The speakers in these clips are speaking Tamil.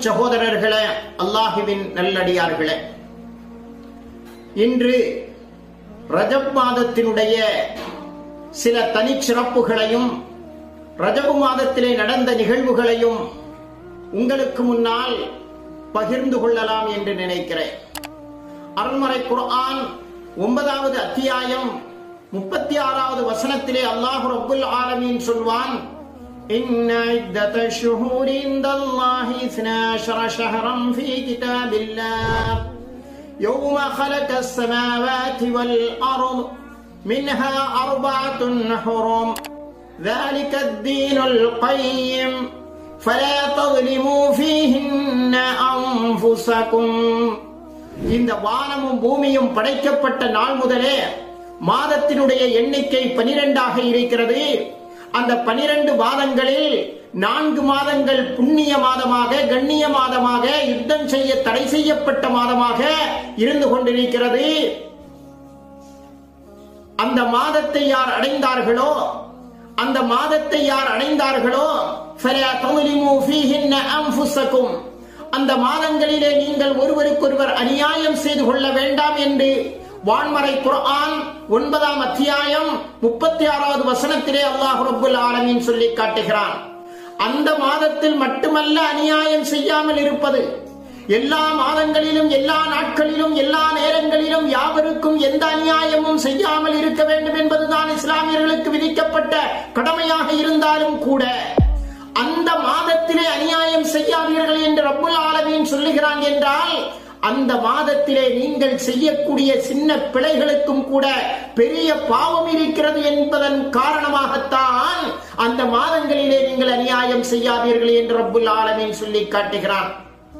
சகோதரர்களே, அல்லாஹுவின் நல்லடியார்களே, இன்று ரஜப் மாதத்தினுடைய சில தனிச்சிறப்புகளையும் ரஜபு மாதத்திலே நடந்த நிகழ்வுகளையும் உங்களுக்கு முன்னால் பகிர்ந்து கொள்ளலாம் என்று நினைக்கிறேன். அருள்மறை குர்ஆன் 9வது அத்தியாயம் 36வது வசனத்திலே அல்லாஹ் ரப்புல் ஆலமீன் சொல்வான், இன்ன இத்தத ஷுஹூரி இன்தல்லாஹி 12 ஷஹரன் ஃபீ கிதாபில்லாஹ் யௌம خلقஸ் ஸமாவாதி வல் அர்ض மின்ஹா அர்பஅத்துன் ஹுரும் ذلك الدين القيم فلا تظلموا فيهن أنفسكم. இந்த வானமும் பூமியும் படைக்கப்பட்ட நாள் முதலே மாதத்தினுடைய எண்ணிக்கை 12ஆக இருக்கிறது. அந்த 12 மாதங்களில் 4 மாதங்கள் புண்ணிய மாதமாக, கண்ணிய மாதமாக, யுத்தம் செய்ய தடை செய்யப்பட்ட மாதமாக இருந்து கொண்டிருக்கிறது. அந்த மாதத்தை யார் அடைந்தார்களோ فَلَا تَظْلِمُوا فِيهِنَّ أَنفُسَكُمْ, அந்த மாதங்களிலே நீங்கள் ஒருவருக்கொருவர் அநியாயம் செய்து கொள்ள வேண்டாம் என்று வான்மறை குர்ஆன் 9ஆம் அத்தியாயம் 36வது வசனத்திலே அல்லாஹ் ரப்புல் ஆலமீன் சொல்லி காட்டுகிறான். அந்த மாதத்தில் மட்டுமல்ல அநியாயம் செய்யாமல் இருப்பது, எல்லா மாதங்களிலும், எல்லா நாட்களிலும், எல்லா நேரங்களிலும் யாவருக்கும் எந்த அநியாயமும் செய்யாமல் இருக்க வேண்டும் என்பதுதான் இஸ்லாமியர்களுக்கு விதிக்கப்பட்ட கடமையாக இருந்தாலும் கூட அந்த மாதத்திலே அநியாயம் செய்யாதீர்கள் என்று ரப்புல் ஆலமீன் சொல்லுகிறான் என்றால், அந்த மாதத்திலே நீங்கள் செய்யக்கூடிய சின்ன பிழைகளுக்கும் கூட பெரிய பாவம் இருக்கிறது என்பதன் காரணமாகத்தான் அந்த மாதங்களிலே நீங்கள் அநியாயம் செய்யாதீர்கள் என்று ரப்புல் ஆலமீன் சொல்லி காட்டுகிறான்.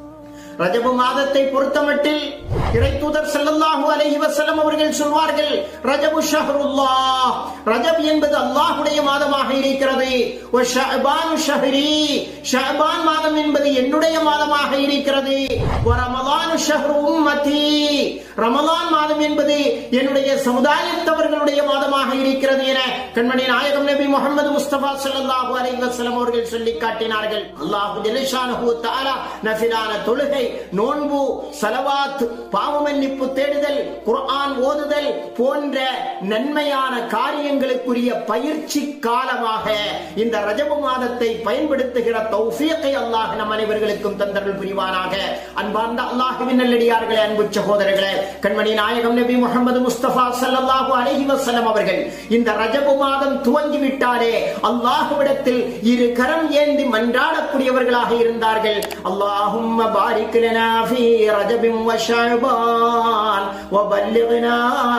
ரஜபு மாதத்தை பொறுத்தமட்டில் இறைத்தூதர் ஸல்லல்லாஹு அலைஹி வஸல்லம் அவர்கள் சொல்வார்கள், ரஜபு ஷஹ்ருல்லாஹ், ரஜப் என்பது அல்லாஹ்வுடைய மாதமாக இருக்கிறது. வ ஷஅபானு ஷஹ்ரி, ஷஅபான் மாதம் என்பது என்னுடைய மாதமாக இருக்கிறது. வ ரமலானு ஷஹ்ரு உம்மதி, ரமலான் மாதம் என்பது என்னுடைய சமுதாயத்தவர்களுடைய மாதமாக இருக்கிறது என கண்மணி நாயகம் நபி முஹம்மது முஸ்தபா ஸல்லல்லாஹு அலைஹி வஸல்லம் அவர்கள் சொல்லி காட்டினார்கள். அல்லாஹ் ஜல்ல ஷானஹு வ தஆலா நஃபிலான தொழுகை, நோன்பு, ஸலவாத், பாவ மன்னிப்பு தேடுதல், குர்ஆன் ஓதுதல் போன்ற நன்மையான காரியங்களுக்குரிய பயிற்சி காலமாக இந்த ரஜபு மாதத்தை பயன்படுத்துகிற தௌஃபீகை அல்லாஹ் நம் அனைவர்களுக்கும் தந்தருள் புரிவானாக. அன்பார்ந்த அல்லாஹ்வின் நல்லடியார்களே, அன்பு சகோதரர்களே, கண்மணி நாயகம் நபி முஹம்மது முஸ்தபா ஸல்லல்லாஹு அலைஹி வஸல்லம் அவர்கள் இந்த ரஜபு மாதம் துவங்கிவிட்டாலே அல்லாஹ்விடத்தில் இரு கரம் ஏந்தி மன்றாடக்கூடியவர்களாக இருந்தார்கள். அல்லாஹும்ம பாரிக் லனா ஃபீ ரஜபின் வ ஷஅபான் வ பல்லிக்னா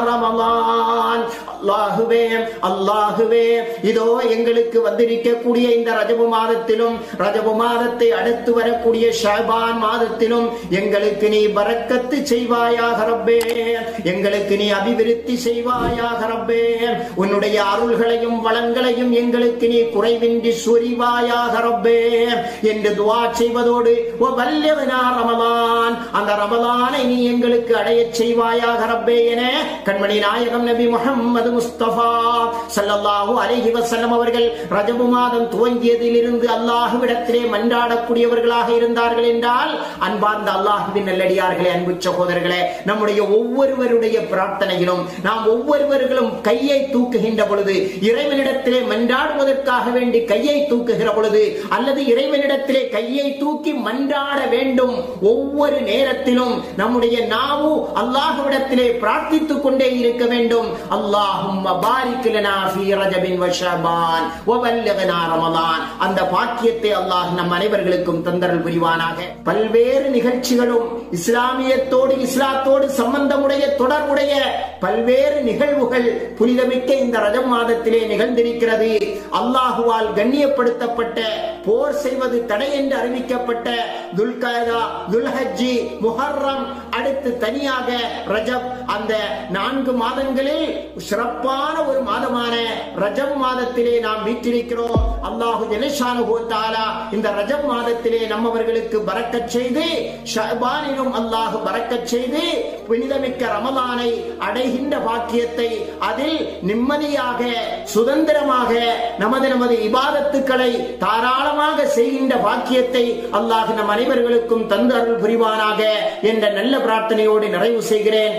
ரமலான். அல்லாஹுவே, அல்லாஹுவே, இதோ எங்களுக்கு வந்திருக்கக்கூடிய இந்த ரஜபு மாதத்திலும், ரஜபு மாதத்தை அடுத்து வரக்கூடிய ஷஅபான் மாதத்திலும் எங்களுக்கு நீ பரக்கத்து செய்வாயாக ரப்பே, எங்களுக்கு நீ அபிவிருத்தி செய்வாயாக ரப்பே, உன்னுடைய அருள்களையும் வளங்களையும் எங்களுக்கு நீ குறைவின்றி சொரிவாயாக ரப்பே என்று துஆ செய்வதோடு வ பல்லிக்னா ரமலான், அந்த ரமலானை நீ எங்களுக்கு அடையச் செய்வாயாக ரப்பே என கண்மணி நாயகம் நபி முஹம்மது முஸ்தபா ஸல்லல்லாஹு அலைஹி வஸல்லம் அவர்கள் ரஜபு மாதம் துவங்கியதிலிருந்து அல்லாஹ்விடத்திலே மன்றாடக்கூடியவர்களாக இருந்தார்கள் என்றால், அன்பார்ந்த அல்லாஹ்வின் நல்லடியார்களே, அன்பு சகோதரர்களே, நம்முடைய ஒவ்வொருவருடைய பிரார்த்தனையிலும் நாம் ஒவ்வொருவர்களும் கையை தூக்குகின்ற பொழுது, இறைவனிடத்திலே மன்றாடுவதற்காக வேண்டி கையை தூக்குகிற பொழுது, அல்லது இறைவனிடத்திலே கையை தூக்கி மன்றாட வேண்டும் ஒவ்வொரு நேரத்திலும் நம்முடைய நாவு அல்லாஹ்விடத்திலே பிரார்த்தித்துக் கொண்டே இருக்க வேண்டும். அல்லாஹும்ம பாரிக் லனா ஃபீ ரஜபின் வ ஷஅபான் வ பல்லிக்னா ரமலான். அந்த பாக்கியத்தை அல்லாஹ் நம் அனைவர்களுக்கும் தந்தருள் புரிவானாக. பல்வேறு நிகழ்ச்சிகளும் இஸ்லாமியத்தோடு, இஸ்லாத்தோடு சம்பந்தமுடைய, தொடர்புடைய பல்வேறு நிகழ்வுகள் புனிதமிக்க இந்த ரஜப் மாதத்திலே நிகழ்ந்திருக்கிறது. அல்லாஹுவால் கண்ணியப்படுத்தப்பட்ட, போர் செய்வது தடை என்று அறிவிக்கப்பட்ட துல்கஅதா, துல்ஹஜ்ஜி, முஹர்ரம், அடுத்து தனியாக ரஜப், அந்த 4 மாதங்களில் சிறப்பான ஒரு மாதமான ரஜப் மாதத்திலே நாம் வீற்றிருக்கிறோம். அல்லாஹு ஜல்ல ஷானஹு வ தஆலா இந்த ரஜப் மாதத்திலே நம்மவர்களுக்கு பரக்கத் செய்து, ஷஅபானிலும் அல்லாஹ் பரக்கத் செய்து, புனிதமிக்க ரமலானை அடைகின்ற பாக்கியத்தை, அதில் நிம்மதியாக சுதந்திரமாக நமது இபாதத்துக்களை தாராளமாக செய்கின்ற பாக்கியத்தை அல்லாஹ் நம் அனைவர்களுக்கும் தந்து அருள் புரிவானாக என்ற நல்ல பிரார்த்தனையோடு நிறைவு செய்கிறேன்.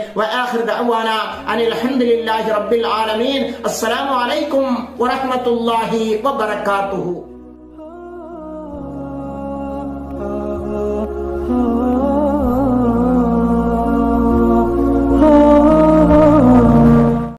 அல்ஹம்துலில்லாஹி ரப்பில் ஆலமீன். அஸ்ஸலாமு அலைக்கும் வரஹ்மத்துல்லாஹி வபரகாத்துஹு.